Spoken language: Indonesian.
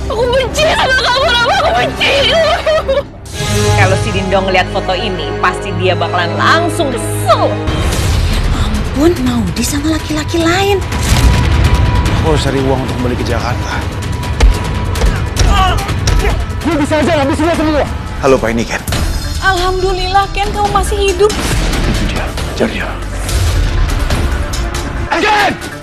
Aku benci sama kamu, Rama. Aku benci. Kalau si Dindo ngeliat foto ini, pasti dia bakalan langsung kesel. Ampun, Maudi sama laki-laki lain. Aku harus cari uang untuk kembali ke Jakarta. Gue bisa aja ngabisin semua. Halo Pak, ini Ken. Alhamdulillah, Ken, kamu masih hidup. Itu dia, cari dia. Ken!